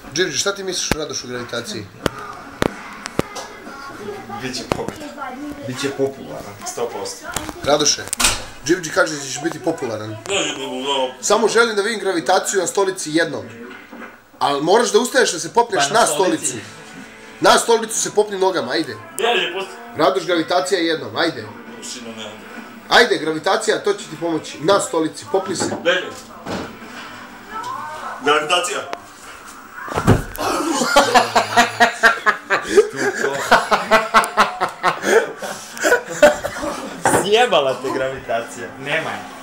Dživđi, šta ti misliš o Radošu gravitaciji? Biće popularan, 100%. Radoše, Dživđi kaže da ćeš biti popularan. Samo želim da vidim gravitaciju na stolici jednom. Ali moraš da ustaješ da se popneš na stolicu. Na stolicu se popni nogama, ajde. Radoš, gravitacija jednom, ajde. Ajde, gravitacija, to će ti pomoći. Na stolici, popni se. Gravitacija. Sjebala te gravitacija. Nema je.